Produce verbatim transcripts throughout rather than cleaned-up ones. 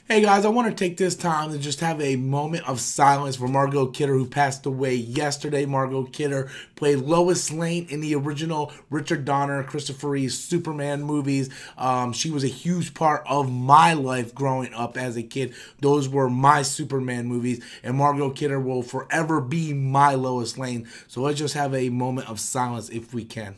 Hey guys, I want to take this time to just have a moment of silence for Margot Kidder, who passed away yesterday. Margot Kidder played Lois Lane in the original Richard Donner, Christopher Reeve's Superman movies. Um, she was a huge part of my life growing up as a kid. Those were my Superman movies, and Margot Kidder will forever be my Lois Lane. So let's just have a moment of silence if we can.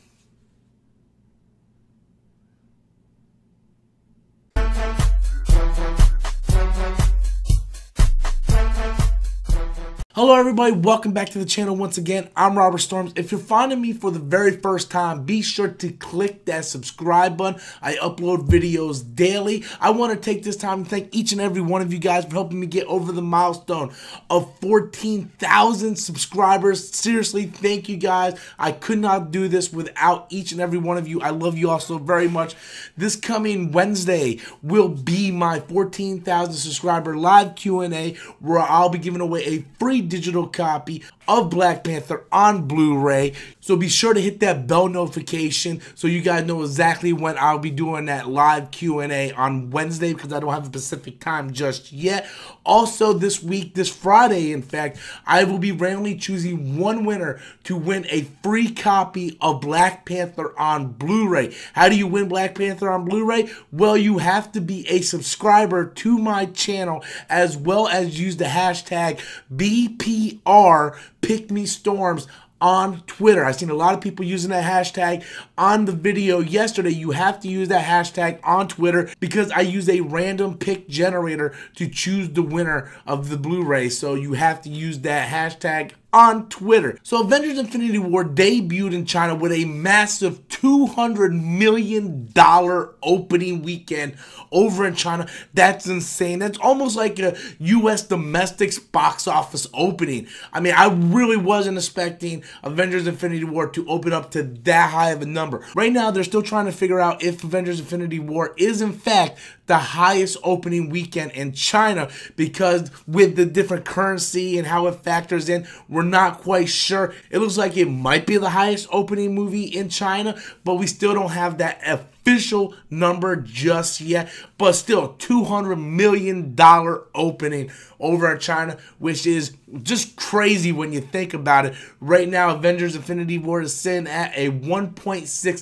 Hello everybody, welcome back to the channel once again. I'm Robert Storms. If you're finding me for the very first time, be sure to click that subscribe button. I upload videos daily. I want to take this time to thank each and every one of you guys for helping me get over the milestone of fourteen thousand subscribers. Seriously, thank you guys. I could not do this without each and every one of you. I love you all so very much. This coming Wednesday will be my fourteen thousand subscriber live Q and A, where I'll be giving away a free digital copy of Black Panther on Blu-ray. So be sure to hit that bell notification so you guys know exactly when I'll be doing that live Q and A on Wednesday, because I don't have a specific time just yet. Also this week, this Friday in fact, I will be randomly choosing one winner to win a free copy of Black Panther on Blu-ray. How do you win Black Panther on Blu-ray? Well, you have to be a subscriber to my channel, as well as use the hashtag B P R Pick Me Storms on Twitter. I've seen a lot of people using that hashtag on the video yesterday. You have to use that hashtag on Twitter because I use a random pick generator to choose the winner of the Blu-ray. So you have to use that hashtag on Twitter. So Avengers Infinity War debuted in China with a massive two hundred million dollar opening weekend over in China. That's insane. That's almost like a U S domestic box office opening. I mean, I really wasn't expecting Avengers Infinity War to open up to that high of a number. Right now, they're still trying to figure out if Avengers Infinity War is in fact the highest opening weekend in China, because with the different currency and how it factors in, we're not quite sure. It looks like it might be the highest opening movie in China, but we still don't have that official number just yet. But still, two hundred million dollar opening over in China, which is just crazy when you think about it. Right now, Avengers Infinity War is sitting at a one point six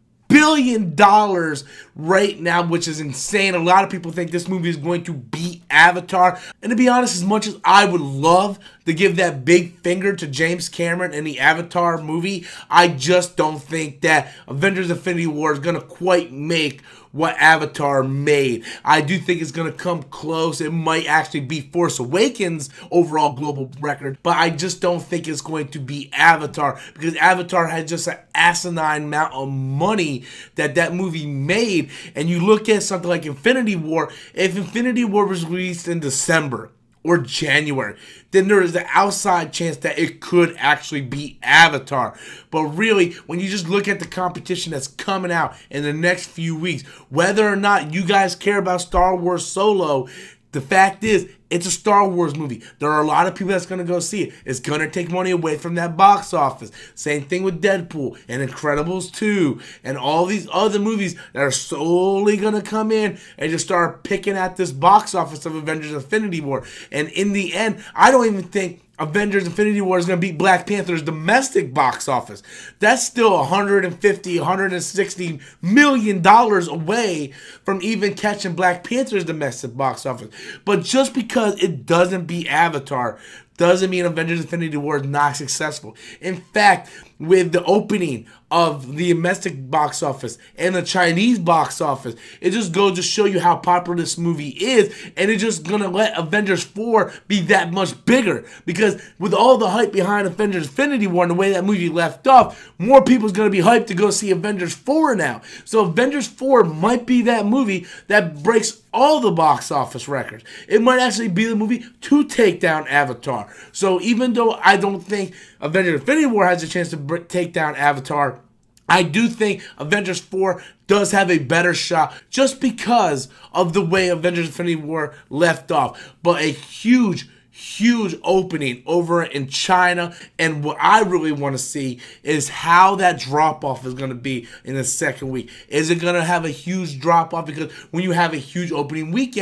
billion dollars right now, which is insane. A lot of people think this movie is going to beat Avatar. And to be honest, as much as I would love to give that big finger to James Cameron in the Avatar movie, I just don't think that Avengers Infinity War is going to quite make what Avatar made. I do think it's going to come close. It might actually be Force Awakens' overall global record, but I just don't think it's going to be Avatar, because Avatar had just an asinine amount of money that that movie made. And you look at something like Infinity War, if Infinity War was released in December or January, then there is an outside chance that it could actually be Avatar. But really, when you just look at the competition that's coming out in the next few weeks, whether or not you guys care about Star Wars Solo, the fact is, it's a Star Wars movie. There are a lot of people that's going to go see it. It's going to take money away from that box office. Same thing with Deadpool and Incredibles two and all these other movies that are solely going to come in and just start picking at this box office of Avengers Infinity War. And in the end, I don't even think Avengers Infinity War is going to beat Black Panther's domestic box office. That's still one hundred fifty, one hundred sixty million dollars away from even catching Black Panther's domestic box office. But just because it doesn't beat Avatar doesn't mean Avengers Infinity War is not successful. In fact, with the opening of the domestic box office and the Chinese box office, it just goes to show you how popular this movie is, and it's just gonna let Avengers four be that much bigger, because with all the hype behind Avengers Infinity War and the way that movie left off, more people's gonna be hyped to go see Avengers four now. So Avengers four might be that movie that breaks all the box office records. It might actually be the movie to take down Avatar. So even though I don't think Avengers Infinity War has a chance to take down Avatar, I do think Avengers four does have a better shot just because of the way Avengers Infinity War left off. But a huge, huge opening over in China, and what I really want to see is how that drop-off is going to be in the second week. Is it going to have a huge drop-off? Because when you have a huge opening weekend,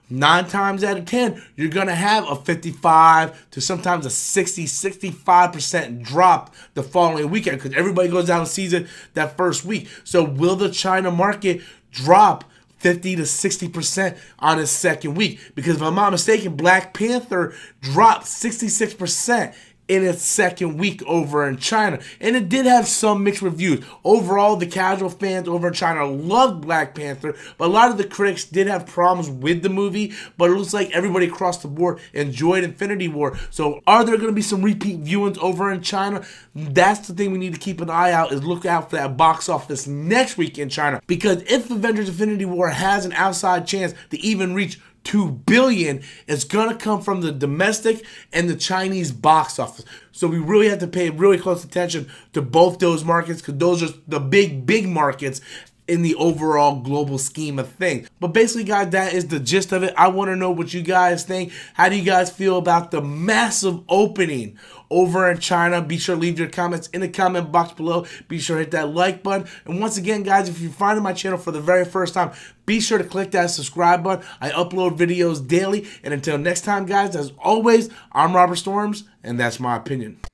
nine times out of ten, you're going to have a fifty-five to sometimes a sixty, sixty-five percent drop the following weekend because everybody goes down and sees it that first week. So will the China market drop fifty to sixty percent on its second week? Because if I'm not mistaken, Black Panther dropped sixty-six percent in its second week over in China. And it did have some mixed reviews. Overall, the casual fans over in China loved Black Panther, but a lot of the critics did have problems with the movie, but it looks like everybody across the board enjoyed Infinity War. So are there going to be some repeat viewings over in China? That's the thing we need to keep an eye out, is look out for that box office next week in China. Because if Avengers Infinity War has an outside chance to even reach two billion, it's gonna come from the domestic and the Chinese box office. So we really have to pay really close attention to both those markets, because those are the big, big markets in the overall global scheme of things. But basically, guys, that is the gist of it. I want to know what you guys think. How do you guys feel about the massive opening over in China? Be sure to leave your comments in the comment box below. Be sure to hit that like button. And once again, guys, if you're finding my channel for the very first time, be sure to click that subscribe button. I upload videos daily. And until next time, guys, as always, I'm Robert Storms, and that's my opinion.